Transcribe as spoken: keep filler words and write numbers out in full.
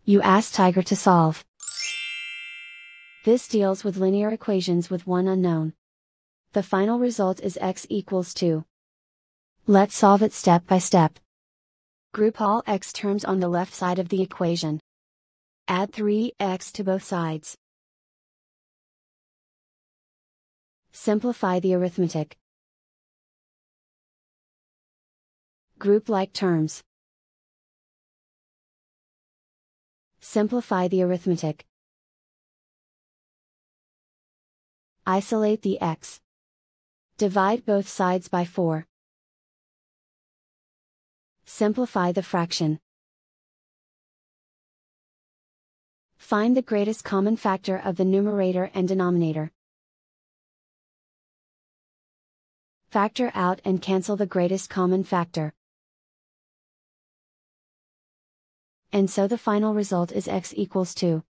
You ask Tiger to solve. This deals with linear equations with one unknown. The final result is x equals two. Let's solve it step by step. Group all x terms on the left side of the equation. Add three x to both sides. Simplify the arithmetic. Group like terms. Simplify the arithmetic. Isolate the x. Divide both sides by four. Simplify the fraction. Find the greatest common factor of the numerator and denominator. Factor out and cancel the greatest common factor. And so the final result is x equals two.